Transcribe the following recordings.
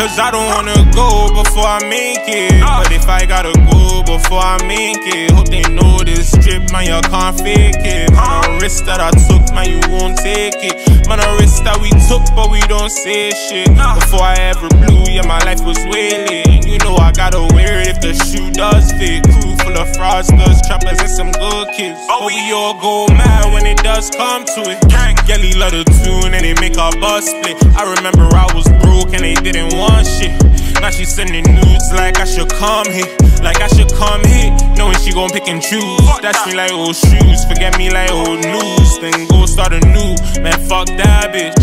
Cause I don't wanna go before I make it. But if I gotta go before I make it, hope they know this trip, man, you can't fake it. Man, a risk that I took, man, you won't take it. Man, a risk that we took, but we don't say shit. Before I ever blew, yeah, my life was wailing. You know I gotta wear it if the shoe does fit. Crew full of fraudsters, trappers, and some good kids. But we all go mad when it does come to it. Gelly love the tune and they make our bus split. I remember I was broke and they didn't want shit. Now she sending nudes like I should come here. Like I should come here, knowing she gon' pick and choose. That's me like old shoes, forget me like old news. Then go start anew, man, fuck that bitch.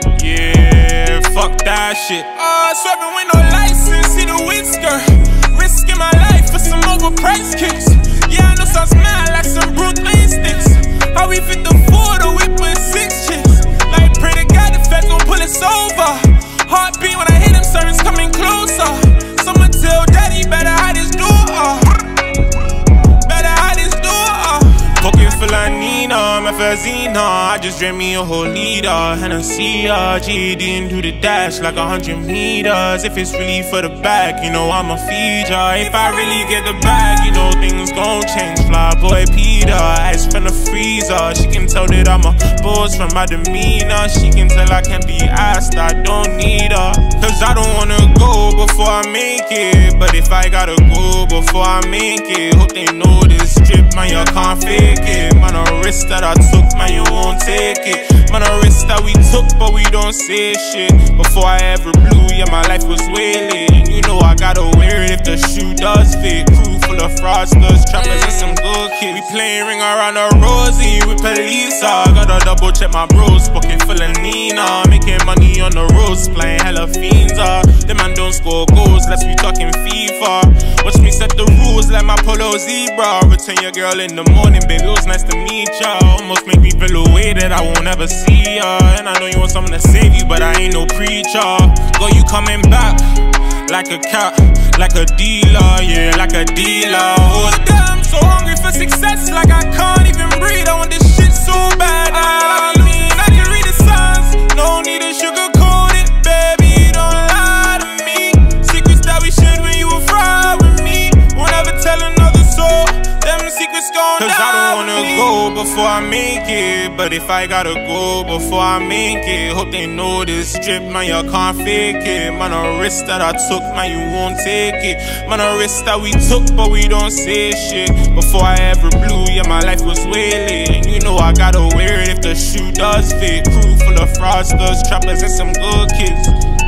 Yeah, fuck that shit. Swerving with no license, see the whisker. Risking my life for some overpriced kicks. Yeah, I know sounds mad like some Brooklyn sticks. How we fit the photo whip with 6 chicks. Like pray to God the feds gon' pull us over. Heartbeat when I hit them, sirens coming closer. Someone tell daddy better hide his door. Better hide his door. Pocket full of Nina, Methazina. I just drank me a whole liter. Hennessy, GD into the dash like 100 meters. If it's really for the bag, you know I'ma feed ya. If I really get the bag, you know things gon' change. Fly boy Peter, ice from the freezer. She can tell that I'm a boss from my demeanor. She can tell I can't be asked, I don't need her. Cause I don't wanna go before I make it. But if I gotta go before I make it, hope they know this trip, man, you can't fake it. Man, a risk that I took, man, you won't take it. Man, a risk that we took, but we don't say shit. Before I ever blew, yeah, my life was wailing. You know I gotta wear it if the shoe does fit. Crew full of fraudsters, trappers, and some good kids. We playing ring around a Rosie with Pelisa. Gotta double check my bros, pocket full of Nina. Making money on the roads, playing hella fiends. Them man don't score goals, let's be talking FIFA. Watch me set the rules like my polo zebra. Return your girl in the morning, baby, it was nice to meet ya. Almost make me feel a way that I won't ever see ya. And I know you want someone to save you, but I ain't no preacher. Girl, you coming back like a cat, like a dealer, yeah, like a dealer. Oh damn, so hungry for success, like I can't even breathe. I want this shit so bad. I mean, I can read the signs, no need to sugarcoat it, baby, don't lie to me. Secrets that we shared when you were fried with me, won't ever tell another soul. Them secrets gon' die. Cause I don't wanna go before I make it. But if I gotta go before I make it, hope they know this trip, man, you can't fake it. Man, a risk that I took, man, you won't take it. Man, a risk that we took, but we don't say shit. Before I ever blew, yeah, my life was wailing. You know I gotta wear it if the shoe does fit. Crew full of fraudsters, trappers, and some good kids.